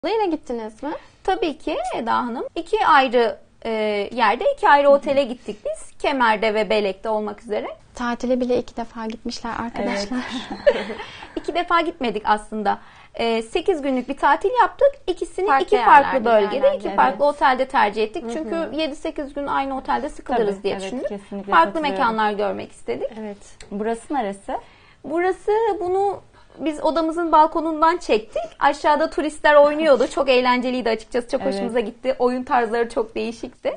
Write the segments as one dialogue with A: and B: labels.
A: Yine gittiniz mi?
B: Tabii ki Eda Hanım. 2 ayrı yerde 2 ayrı otele gittik biz. Kemer'de ve Belek'te olmak üzere.
A: Tatile bile 2 defa gitmişler arkadaşlar.
B: Evet. 2 defa gitmedik aslında. 8 günlük bir tatil yaptık. İkisini
A: Farklı
B: 2 farklı
A: yerlerde,
B: bölgede,
A: yerlerde,
B: 2 farklı otelde tercih ettik. Çünkü 7-8 gün aynı otelde sıkılırız
C: Tabii,
B: diye
C: evet,
B: düşündük.
C: kesinlikle
B: Farklı
C: katılıyorum.
B: mekanlar görmek istedik.
C: Evet. Burası neresi?
B: Burası, bunu biz odamızın balkonundan çektik. Aşağıda turistler oynuyordu. Çok eğlenceliydi açıkçası. Çok
C: Evet.
B: hoşumuza gitti. Oyun tarzları çok değişikti.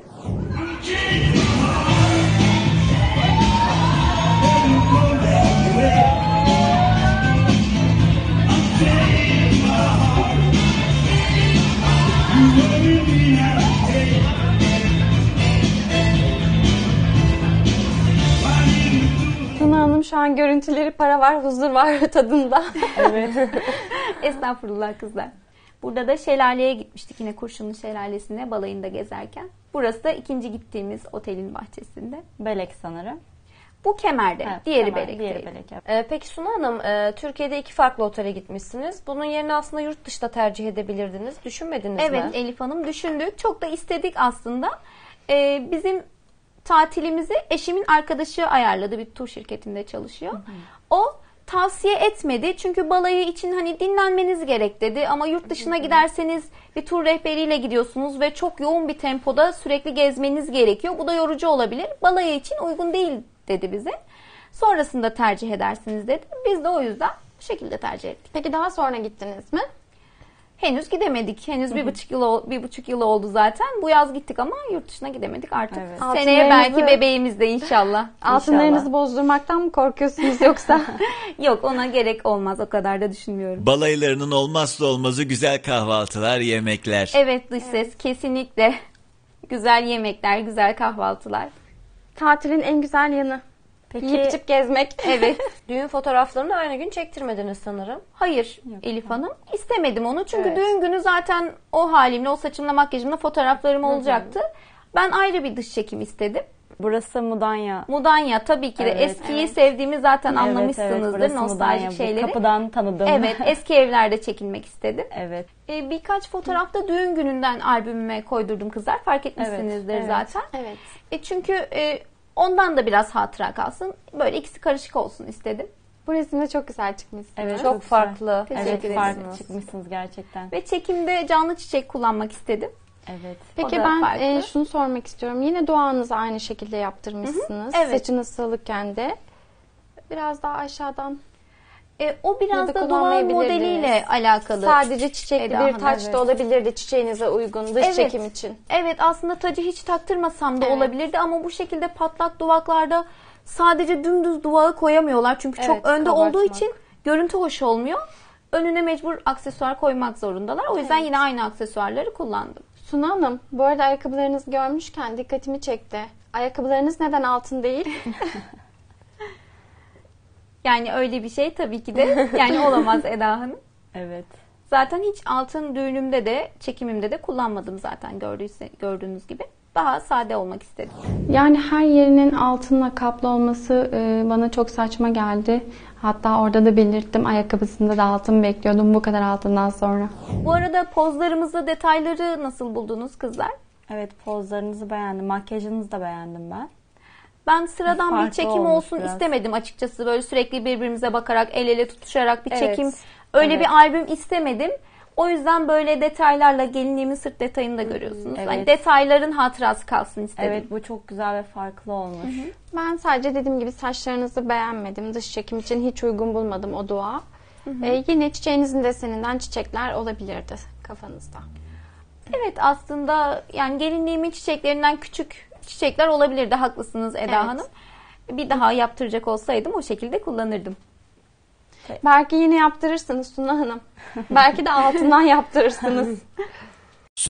A: Tuna Hanım şu an görüntüleri para var, huzur var tadında.
C: Evet.
B: Estağfurullah kızlar. Burada da şelaleye gitmiştik, yine Kurşunlu Şelalesi'ne balayında gezerken. Burası da ikinci gittiğimiz otelin bahçesinde.
C: Belek sanırım.
B: Bu Kemer'de,
C: Evet,
B: diğeri
C: Kemer,
B: Belek'teydi.
C: Diğeri Belek. Evet.
D: Peki Suna Hanım, Türkiye'de 2 farklı otele gitmişsiniz. Bunun yerine aslında yurt dışında tercih edebilirdiniz. Düşünmediniz mi?
B: Evet Elif Hanım, düşündük. Çok da istedik aslında. Bizim tatilimizi eşimin arkadaşı ayarladı. Bir tur şirketinde çalışıyor. O tavsiye etmedi. Çünkü balayı için hani dinlenmeniz gerek dedi. Ama yurt dışına giderseniz bir tur rehberiyle gidiyorsunuz ve çok yoğun bir tempoda sürekli gezmeniz gerekiyor. Bu da yorucu olabilir. Balayı için uygun değil dedi bize. Sonrasında tercih edersiniz dedi. Biz de o yüzden bu şekilde tercih ettik.
A: Peki daha sonra gittiniz mi?
B: Henüz gidemedik. Henüz 1,5 yıl oldu zaten. Bu yaz gittik ama yurt dışına gidemedik artık.
C: Evet.
B: Seneye belki
A: Altınlarınızı-
B: bebeğimiz de inşallah.
A: Altınlarınızı bozdurmaktan mı korkuyorsunuz yoksa?
B: Yok, ona gerek olmaz. O kadar da düşünmüyorum.
E: Balaylarının olmazsa olmazı güzel kahvaltılar, yemekler.
B: Evet dış ses kesinlikle. Güzel yemekler, güzel kahvaltılar.
A: Tatilin en güzel yanı.
D: Peki
A: Yiyip içip gezmek.
B: Evet.
D: düğün fotoğraflarını aynı gün çektirmediniz sanırım.
B: Hayır Elif Hanım. İstemedim onu. Çünkü
D: Evet.
B: düğün günü zaten o halimle, o saçımla, makyajımla fotoğraflarım olacaktı. Ben ayrı bir dış çekim istedim.
C: Burası Mudanya.
B: Mudanya tabii ki de
C: Evet,
B: eskiyi sevdiğimi zaten anlamışsınızdır.
C: burası
B: Nostaljik
C: Mudanya.
B: şeyleri.
C: Kapıdan tanıdım.
B: Evet, eski evlerde çekilmek istedim.
C: Evet.
B: Birkaç fotoğrafta düğün gününden albümüme koydurdum kızlar. Fark etmişsinizdir
C: Evet,
B: zaten.
A: Evet.
B: Çünkü ondan da biraz hatıra kalsın. Böyle ikisi karışık olsun istedim.
A: Bu resimde çok güzel çıkmışsınız.
C: Evet,
D: Çok
C: güzel.
D: farklı.
B: Teşekkür
C: Evet,
B: ederim.
C: farklı çıkmışsınız gerçekten.
B: Ve çekimde canlı çiçek kullanmak istedim.
C: Evet.
A: Peki
B: O da
A: ben
B: farklı.
A: şunu sormak istiyorum. Yine doğanızı aynı şekilde yaptırmışsınız.
B: Evet.
A: Saçınız salıkken de. Biraz daha aşağıdan.
B: O biraz
A: Ya da
B: da doğal
A: kullanmayabilirdiniz.
B: modeliyle alakalı.
A: Sadece çiçekli
B: Eda
A: bir
B: Hanım,
A: taç
B: evet.
A: da olabilirdi çiçeğinize uygun dış
B: Evet.
A: çekim için.
B: Evet, aslında tacı hiç taktırmasam da
A: Evet.
B: olabilirdi ama bu şekilde patlak duvaklarda sadece dümdüz duvağı koyamıyorlar. Çünkü çok
A: Evet,
B: önde olduğu
A: kabartmak.
B: için görüntü hoş olmuyor. Önüne mecbur aksesuar koymak zorundalar. O yüzden yine aynı aksesuarları kullandım.
A: Suna Hanım, bu arada ayakkabılarınızı görmüşken dikkatimi çekti. Ayakkabılarınız neden altın değil?
B: Yani öyle bir şey tabii ki de yani olamaz Eda Hanım.
C: Evet.
B: Zaten hiç altın düğünümde de çekimimde de kullanmadım zaten gördüğünüz gibi. Daha sade olmak istedim.
A: Yani her yerinin altınla kaplı olması bana çok saçma geldi. Hatta orada da belirttim, ayakkabısında da altın bekliyordum bu kadar altından sonra.
B: Bu arada pozlarımızı, detayları nasıl buldunuz kızlar?
C: Evet, pozlarınızı beğendim. Makyajınızı da beğendim ben.
B: Ben sıradan bir
C: Farklı
B: çekim
C: olmuş
B: olsun
C: biraz.
B: istemedim açıkçası. Böyle sürekli birbirimize bakarak, el ele tutuşarak bir
D: Evet,
B: çekim. Öyle
C: evet.
B: bir albüm istemedim. O yüzden böyle detaylarla gelinliğimin sırt detayını da görüyorsunuz.
C: Evet.
B: Hani detayların hatırası kalsın istedim.
C: Evet, bu çok güzel ve farklı olmuş.
A: Ben sadece dediğim gibi saçlarınızı beğenmedim. Dış çekim için hiç uygun bulmadım o dua. Yine çiçeğinizin deseninden çiçekler olabilirdi kafanızda.
B: Evet, aslında yani gelinliğimin çiçeklerinden küçük çiçekler olabilirdi. Haklısınız Eda
A: Evet.
B: Hanım. Bir daha yaptıracak olsaydım o şekilde kullanırdım.
A: Belki yine yaptırırsınız Suna Hanım. Belki de altından yaptırırsınız.